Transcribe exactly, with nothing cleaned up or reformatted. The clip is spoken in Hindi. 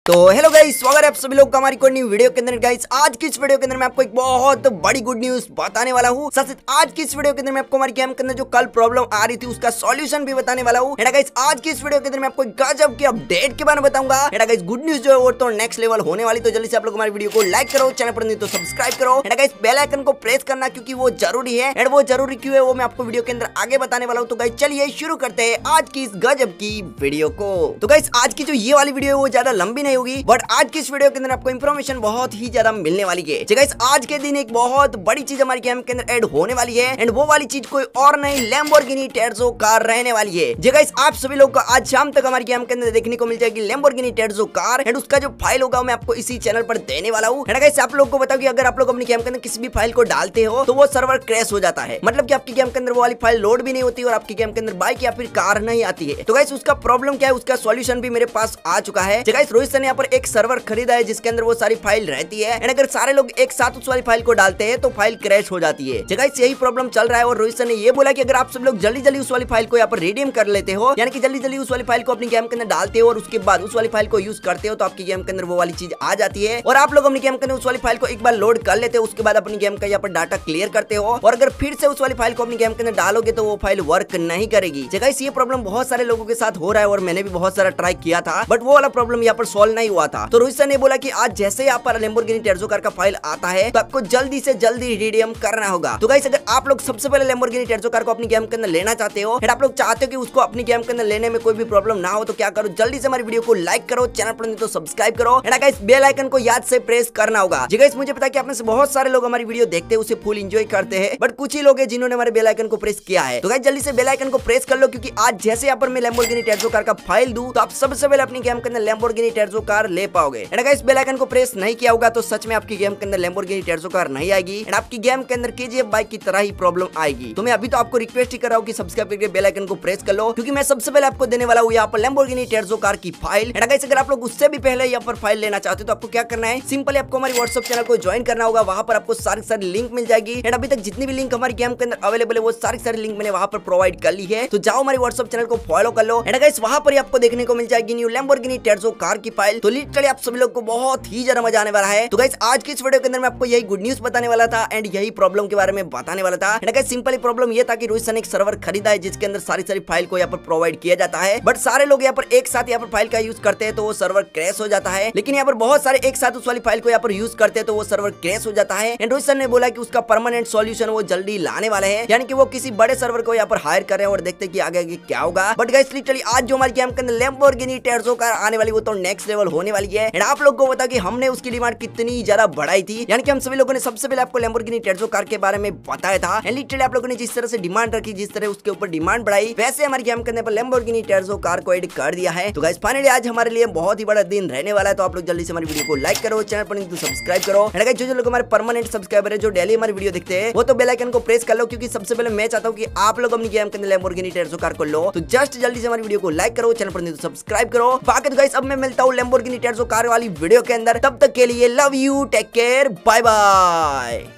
तो हेलो गाइस, स्वागत है आप सभी लोग का हमारी कोई न्यू वीडियो के अंदर। गाइस आज की इस वीडियो के अंदर मैं आपको एक बहुत बड़ी गुड न्यूज बताने वाला हूँ। साथ साथ आज की इस वीडियो के अंदर मैं आपको हमारी गेम के अंदर जो कल प्रॉब्लम आ रही थी उसका सॉल्यूशन भी बताने वाला हूँ। गाइस आज की इस वीडियो के अंदर मैं आपको गजब की अपडेट के बारे में बताऊंगा। गाइस गुड न्यूज जो है वो तो नेक्स्ट लेवल होने वाली। तो जल्दी से आप लोग हमारी वीडियो को लाइक करो, चैनल पर नहीं तो सब्सक्राइब करो। गाइस बेल आइकन को प्रेस करना क्योंकि वो जरूरी है। एंड वो जरूरी क्यों है वो मैं आपको वीडियो के अंदर आगे बताने वाला हूँ। तो गाइस चलिए शुरू करते हैं आज की इस गजब की वीडियो को। तो गाइस आज की जो ये वाली वीडियो है वो ज्यादा लंबी नहीं होगी, बट आज इस वीडियो के अंदर आपको इंफॉर्मेशन बहुत ही ज्यादा मिलने वाली है। गाइस आज के दिन एक बहुत बड़ी चीज हमारी गेम के अंदर ऐड होने वाली है। एंड वो वाली चीज कोई और नहीं, लैम्बोर्गिनी टेर्जो कार रहने वाली है। गाइस आप सभी लोग को आज शाम तक हमारी गेम के अंदर देखने को मिल जाएगी लैम्बोर्गिनी टेर्जो कार। एंड उसका जो फाइल होगा मैं आपको इसी चैनल पर देने वाला हूँ। गाइस आप लोग को बताओ कि अगर आप लोग अपनी गेम के अंदर किसी भी फाइल को डालते हो तो वो सर्वर क्रैश हो जाता है। मतलब कि आपकी गेम के अंदर वो वाली फाइल लोड भी नहीं होती और आपकी गेम के अंदर बाइक या फिर कार नहीं आती है। तो गाइस उसका प्रॉब्लम क्या है, उसका सॉल्यूशन भी मेरे पास आ चुका है। गाइस रोहित सर ने यहाँ पर एक सर्वर खरीदा है जिसके अंदर वो सारी फाइल रहती है। एंड अगर सारे लोग एक साथ उस वाली फाइल को डालते हैं तो फाइल क्रैश हो जाती है। गाइस यही प्रॉब्लम चल रहा है और रोहित सर ने ये बोला कि अगर आप सब लोग जल्दी जल्दी उस वाली फाइल को यहाँ पर रिडीम कर लेते हो, यानी कि जल्दी जल्दी उस वाली फाइल को अपनी गेम के अंदर डालते हो और उसके बाद उस वाली फाइल को यूज करते हो तो आपकी गेम के अंदर वो वाली चीज आ जाती है। और आप लोग अपनी गेम के अंदर उस वाली फाइल को एक बार लोड कर लेते हो, उसके बाद अपनी गेम का यहाँ पर डाटा क्लियर करते हो और अगर फिर से उस वाली फाइल को अपनी गेम के अंदर डालोगे तो वो फाइल वर्क नहीं करेगी। गाइस ये प्रॉब्लम बहुत सारे लोगों के साथ हो रहा है और मैंने भी बहुत सारा ट्राई किया था, बट वो वाला प्रॉब्लम यहाँ पर सॉल्व नहीं हुआ था। तो रोहित सर ने बोला कि आज जैसे यहाँ पर लैम्बोर्गिनी टेर्जो कार का फाइल आता है तो आपको जल्दी से जल्दी रिडीम करना होगा। तो गाइस अगर आप लोग सबसे पहले लैम्बोर्गिनी टेर्जो कार को अपनी गेम के अंदर लेना चाहते हो, आप लोग चाहते हो कि उसको अपनी गेम के अंदर लेने में कोई भी प्रॉब्लम ना हो, तो क्या करो, जल्दी से हमारी वीडियो को लाइक करो, चैनल पर नहीं तो सब्सक्राइब करो। एंड गाइस बेल आइकन को याद से प्रेस करना होगा। जी गाइस मुझे पता है कि आप में से बहुत सारे लोग हमारी वीडियो देखते हैं, उसे फुल एंजॉय करते हैं, बट कुछ ही लोग हैं जिन्होंने हमारे बेल आइकन को प्रेस किया है। तो गाइस जल्दी से बेल आइकन को प्रेस कर लो क्योंकि आज जैसे यहाँ पर मैं लैम्बोर्गिनी टेर्जो कार का फाइल दूं तो आप सबसे पहले अपनी गेम के अंदर लैम्बोर्गिनी टेर्जो कार ले पाओगे। एंड गाइस बेल आइकन को प्रेस नहीं किया होगा तो सच में आपकी गेम के अंदर लैम्बोर्गिनी टेर्जो कार नहीं आएगी एंड आपकी गेम के अंदर केजीएफ बाइक की तरह ही प्रॉब्लम आएगी। तो मैं अभी तो आपको रिक्वेस्ट ही कर रहा हूँ कि सब्सक्राइब करके बेल आइकन को प्रेस कर लो क्योंकि मैं सबसे पहले आपको देने वाला हूँ यहाँ पर लैम्बोर्गिनी टेर्जो कार की फाइल। एंड गाइस अगर आप लोग उससे भी पहले यहाँ पर फाइल लेना चाहते हो तो आपको क्या करना है, सिंपली आपको हमारी व्हाट्सएप चैनल को ज्वाइन करना होगा। वहां पर आपको सारी सारी लिंक मिल जाएगी एंड अभी तक जितनी भी लिंक हमारी गेम के अंदर अवेलेबल है वो सारी सारी लिंक मैंने वहां पर प्रोवाइड कर ली है। तो जाओ हमारी व्हाट्सएप चैनल को फॉलो कर लो। एंड गाइस वहां पर आपको देखने को मिल जाएगी न्यू लैम्बोर्गिनी टेर्जो कार की फाइल। तो लिटरली आप सभी लोग को बहुत ही ज्यादा मजा आने वाला है। तो गाइस आज की इस वीडियो के अंदर मैं आपको यही गुड न्यूज बताने वाला था एंड यही प्रॉब्लम के बारे में बताने वाला था। एंड गाइस सिंपली प्रॉब्लम ये था कि रोहित सर ने एक सर्वर खरीदा है जिसके अंदर सारी सारी फाइल को यहाँ पर प्रोवाइड किया जाता है, बट सारे लोग यहाँ पर एक साथ यहाँ पर फाइल का यूज करते हैं तो वो सर्वर क्रैश हो जाता है। लेकिन यहाँ पर बहुत सारे एक साथ उस वाली फाइल को यहाँ पर यूज करते हैं तो वो सर्वर क्रैश हो जाता है। एंड रोहित सर ने बोला कि उसका परमानेंट सॉल्यूशन वो जल्दी लाने वाले हैं, यानी कि वो किसी बड़े सर्वर को यहाँ पर हायर कर रहे हैं और देखते हैं कि आगे आगे क्या होगा। बट गाइस लिटरली आज जो हमारी गेम के अंदर लैम्बोर्गिनी टेर्जो कार आने वाली वो तो नेक्स्ट लेवल होने वाली है। एंड आप लोग को बता कि हमने उसकी डिमांड कितनी ज्यादा बढ़ाई थी, यानी कि हम सभी लोगों ने सबसे पहले आपको लैम्बोर्गिनी टेर्जो कार के बारे में बताया था। एंड लिटरली आप लोगों ने जिस तरह से डिमांड रखी, जिस तरह उसके ऊपर डिमांड बढ़ाई, वैसे हमारी गेम के अंदर लैम्बोर्गिनी टेर्जो कार को एड कर दिया है। तो गाइस फाइनली आज हमारे लिए बहुत ही बड़ा दिन रहने वाला है। तो आप लोग जल्दी से हमारी वीडियो को लाइक करो, चैनल पर नहीं तो सब्सक्राइब करो। एंड गाइस जो जो लोग हमारे परमानेंट सब्सक्राइबर है, जो डेली हमारी वीडियो देखते हैं, वो तो बेल आइकन को प्रेस कर लो क्योंकि सबसे पहले मैं चाहता हूँ कि आप लोग अपनी गेम के अंदर लैम्बोर्गिनी टेर्जो कार को लो। तो जस्ट जल्दी से हमारी वीडियो को लाइक करो, चैनल पर नहीं तो सब्सक्राइब करो। बाकी तो गाइस अब मैं मिलता हूँ लैम्बोर्गिनी टेर्जो कार वाली वीडियो के अंदर। तब तक के लिए love you, take care, bye bye.